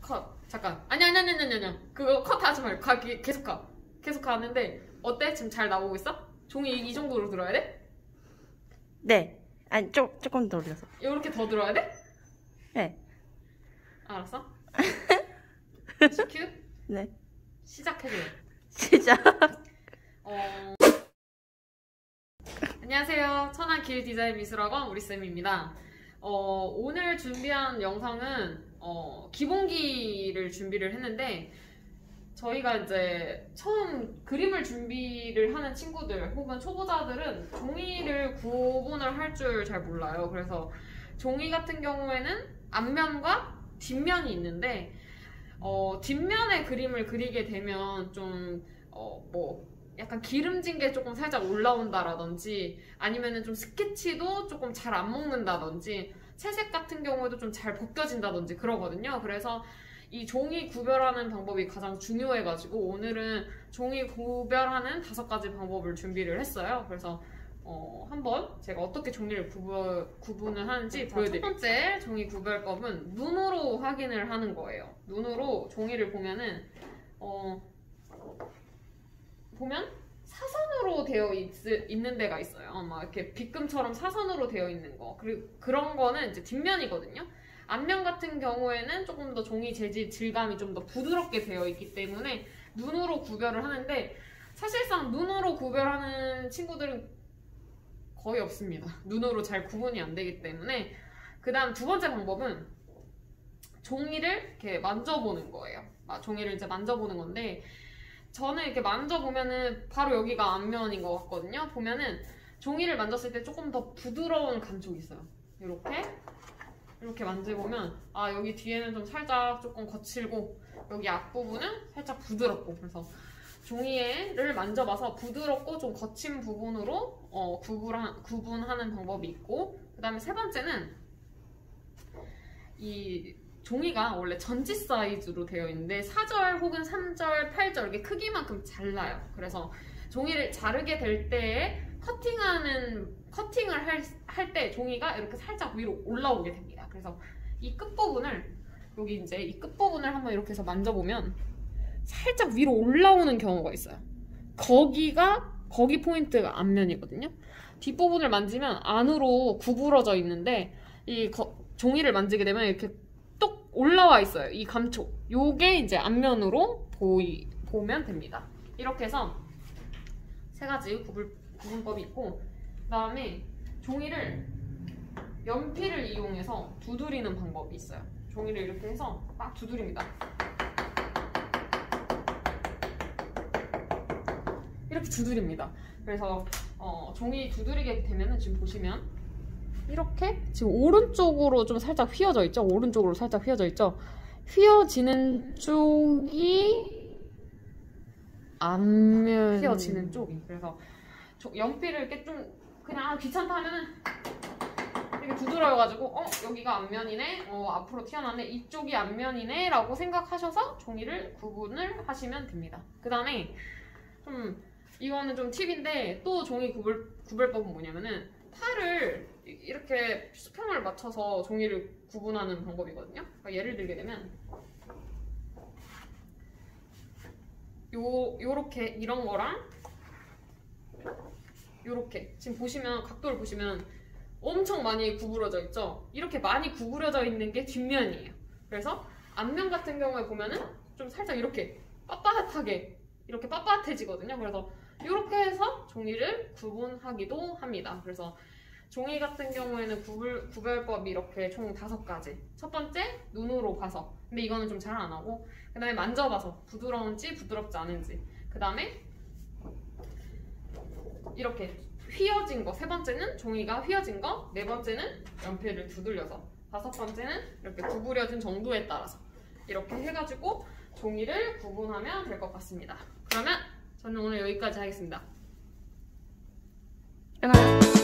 컷. 잠깐. 아니. 그거 컷 하지 말고 계속 가. 계속 가는데 어때? 지금 잘 나오고 있어? 종이 이 정도로 들어야 돼? 네. 아니 조금 더 올려서. 이렇게 더 들어야 돼? 네. 알았어. 큐? 네. 시작해줘요. 시작. 안녕하세요. 천안 길 디자인 미술학원 우리쌤입니다. 오늘 준비한 영상은 기본기를 준비를 했는데 저희가 이제 처음 그림을 준비를 하는 친구들 혹은 초보자들은 종이를 구분을 할 줄 잘 몰라요. 그래서 종이 같은 경우에는 앞면과 뒷면이 있는데 뒷면에 그림을 그리게 되면 좀 약간 기름진 게 조금 살짝 올라온다라든지 아니면은 좀 스케치도 조금 잘 안 먹는다든지 채색 같은 경우에도 좀 잘 벗겨진다든지 그러거든요. 그래서 이 종이 구별하는 방법이 가장 중요해가지고 오늘은 종이 구별하는 5가지 방법을 준비를 했어요. 그래서 한번 제가 어떻게 종이를 구분을 하는지 보여드릴게요. 첫 번째 종이 구별법은 눈으로 확인을 하는 거예요. 눈으로 종이를 보면은 보면 사선으로 되어 있는 데가 있어요. 막 이렇게 빗금처럼 사선으로 되어 있는 거. 그리고 그런 거는 이제 뒷면이거든요. 앞면 같은 경우에는 조금 더 종이 재질 질감이 좀 더 부드럽게 되어 있기 때문에 눈으로 구별을 하는데 사실상 눈으로 구별하는 친구들은 거의 없습니다. 눈으로 잘 구분이 안 되기 때문에. 그 다음 두 번째 방법은 종이를 이렇게 만져보는 거예요. 종이를 이제 만져보는 건데 저는 이렇게 만져보면은 바로 여기가 앞면인 것 같거든요. 보면은 종이를 만졌을 때 조금 더 부드러운 감촉이 있어요. 이렇게 만져보면 여기 뒤에는 좀 살짝 조금 거칠고 여기 앞부분은 살짝 부드럽고 그래서 종이를 만져봐서 부드럽고 좀 거친 부분으로 구분하는 방법이 있고 그 다음에 세 번째는 이 종이가 원래 전지 사이즈로 되어 있는데 4절 혹은 3절, 8절 이렇게 크기만큼 잘라요. 그래서 종이를 자르게 될 때에 커팅을 할 때 종이가 이렇게 살짝 위로 올라오게 됩니다. 그래서 이 끝부분을 여기 이제 이 끝부분을 한번 이렇게 해서 만져보면 살짝 위로 올라오는 경우가 있어요. 거기 포인트가 앞면이거든요. 뒷부분을 만지면 안으로 구부러져 있는데 이 종이를 만지게 되면 이렇게 똑 올라와 있어요. 이 감촉. 요게 이제 앞면으로 보면 됩니다. 이렇게 해서 3가지 구분법이 있고 그 다음에 종이를 연필을 이용해서 두드리는 방법이 있어요. 종이를 이렇게 해서 막 두드립니다. 이렇게 두드립니다. 그래서 종이 두드리게 되면은 지금 보시면 이렇게 지금 오른쪽으로 좀 살짝 휘어져 있죠? 오른쪽으로 살짝 휘어져 있죠? 휘어지는 쪽이 앞면 휘어지는 쪽이 그래서 연필을 이렇게 좀 그냥 귀찮다 하면은 이렇게 두드려가지고 여기가 앞면이네 앞으로 튀어나왔네 이쪽이 앞면이네 라고 생각하셔서 종이를 구분을 하시면 됩니다. 그 다음에 이거는 좀 팁인데 또 종이 구별법은 뭐냐면은 팔을 이렇게 수평을 맞춰서 종이를 구분하는 방법이거든요. 그러니까 예를 들게 되면 요렇게 이런 거랑 요렇게 지금 보시면 각도를 보시면 엄청 많이 구부러져 있죠. 이렇게 많이 구부러져 있는 게 뒷면이에요. 그래서 앞면 같은 경우에 보면은 좀 살짝 이렇게 빳빳하게 이렇게 빳빳해지거든요. 그래서 이렇게 해서 종이를 구분하기도 합니다. 그래서 종이 같은 경우에는 구별법이 이렇게 총 5가지. 첫 번째, 눈으로 봐서. 근데 이거는 좀 잘 안 하고. 그 다음에 만져봐서 부드러운지 부드럽지 않은지. 그 다음에 이렇게 휘어진 거. 3번째는 종이가 휘어진 거. 4번째는 연필을 두들려서. 5번째는 이렇게 구부려진 정도에 따라서. 이렇게 해가지고 종이를 구분하면 될 것 같습니다. 그러면 저는 오늘 여기까지 하겠습니다. 끊어요.